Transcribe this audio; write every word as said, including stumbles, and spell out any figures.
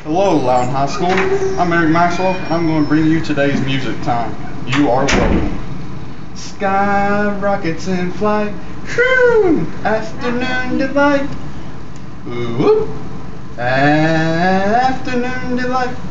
Hello, Loudon High School. I'm Erik Maxwell, and I'm going to bring you today's music time. You are welcome. Sky rockets in flight, true afternoon delight. Ooh, afternoon delight.